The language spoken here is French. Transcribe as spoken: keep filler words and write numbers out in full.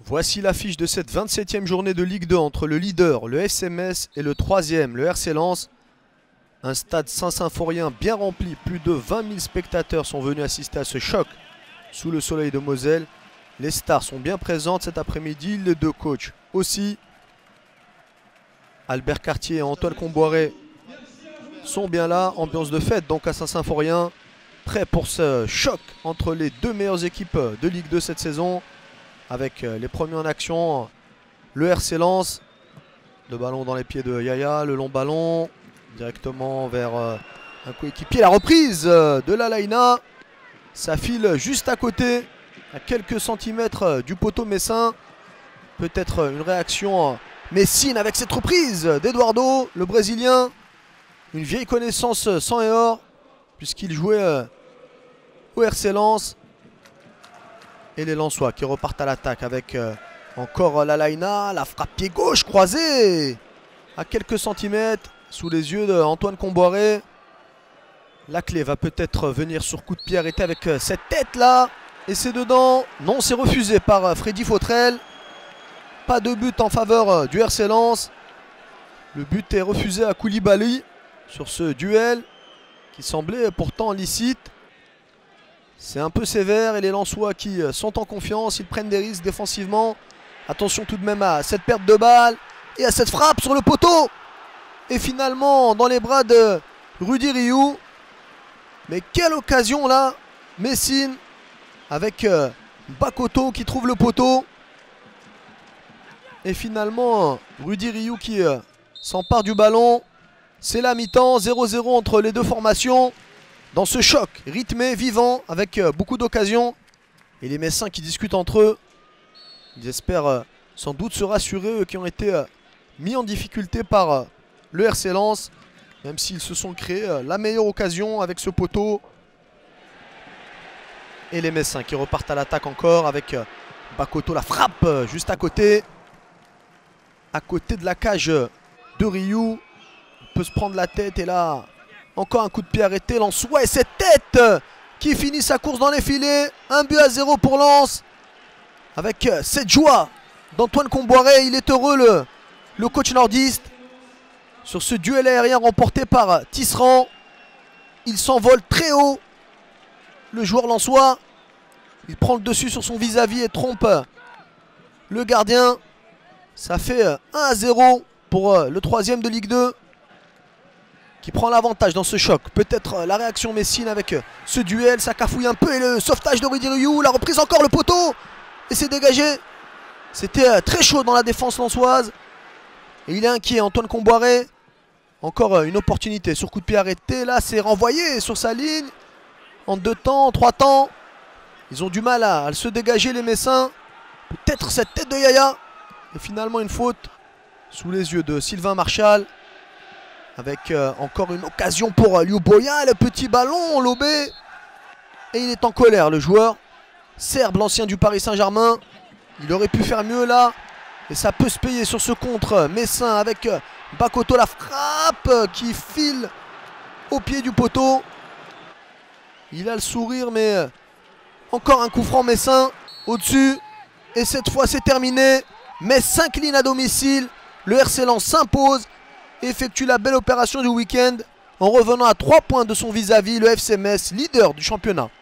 Voici l'affiche de cette vingt-septième journée de Ligue deux entre le leader, le F C Metz, et le troisième, le R C Lens. Un stade Saint-Symphorien bien rempli, plus de vingt mille spectateurs sont venus assister à ce choc sous le soleil de Moselle. Les stars sont bien présentes cet après-midi, les deux coachs aussi. Albert Cartier et Antoine Comboiré sont bien là, ambiance de fête donc à Saint-Symphorien. Prêt pour ce choc entre les deux meilleures équipes de Ligue deux cette saison. Avec les premiers en action, le R C Lens. Le ballon dans les pieds de Yaya, le long ballon directement vers un coéquipier. La reprise de l'Alaïna. Ça file juste à côté, à quelques centimètres du poteau messin. Peut-être une réaction messine avec cette reprise d'Eduardo, le Brésilien. Une vieille connaissance sang et or, puisqu'il jouait au R C Lens. Et les Lensois qui repartent à l'attaque avec euh, encore l'Alaïna. La frappe pied gauche croisée à quelques centimètres sous les yeux d'Antoine Comboiré. La clé va peut-être venir sur coup de pied arrêté avec euh, cette tête là. Et c'est dedans. Non, c'est refusé par euh, Freddy Fautrel. Pas de but en faveur euh, du R C Lens. Le but est refusé à Koulibaly sur ce duel qui semblait pourtant licite. C'est un peu sévère et les Lensois qui sont en confiance, ils prennent des risques défensivement. Attention tout de même à cette perte de balle et à cette frappe sur le poteau. Et finalement dans les bras de Rudy Rioux. Mais quelle occasion là, Messine avec euh, Bakoto qui trouve le poteau. Et finalement Rudy Rioux qui euh, s'empare du ballon. C'est la mi-temps, zéro zéro entre les deux formations. Dans ce choc rythmé, vivant, avec euh, beaucoup d'occasions. Et les Messins qui discutent entre eux. Ils espèrent euh, sans doute se rassurer, eux qui ont été euh, mis en difficulté par euh, le R C Lens. Même s'ils se sont créés euh, la meilleure occasion avec ce poteau. Et les Messins qui repartent à l'attaque encore avec euh, Bakoto, la frappe euh, juste à côté. À côté de la cage de Rioux. Il peut se prendre la tête et là... Encore un coup de pied arrêté, Lensois et cette tête qui finit sa course dans les filets. Un but à zéro pour Lens. Avec cette joie d'Antoine Comboiré. Il est heureux le, le coach nordiste. Sur ce duel aérien remporté par Tisserand. Il s'envole très haut. Le joueur lensois. Il prend le dessus sur son vis-à-vis et trompe le gardien. Ça fait un à zéro pour le troisième de Ligue deux. Qui prend l'avantage dans ce choc. Peut-être la réaction messine avec ce duel. Ça cafouille un peu et le sauvetage de Rudy Rioux. La reprise encore, le poteau. Et c'est dégagé. C'était très chaud dans la défense lensoise. Et il est inquiet, Antoine Comboiré. Encore une opportunité sur coup de pied arrêté. Là, c'est renvoyé sur sa ligne. En deux temps, en trois temps. Ils ont du mal à, à se dégager, les Messins. Peut-être cette tête de Yaya. Et finalement, une faute sous les yeux de Sylvain Marchal. Avec euh, encore une occasion pour euh, Liu Boya, le petit ballon lobé. Et il est en colère, le joueur serbe, l'ancien du Paris Saint-Germain. Il aurait pu faire mieux là. Et ça peut se payer sur ce contre messin avec euh, Bakoto, la frappe euh, qui file au pied du poteau. Il a le sourire, mais euh, encore un coup franc messin au-dessus. Et cette fois, c'est terminé. Metz s'incline à domicile. Le R C Lens s'impose. Effectue la belle opération du week-end en revenant à trois points de son vis-à-vis, le F C Metz, leader du championnat.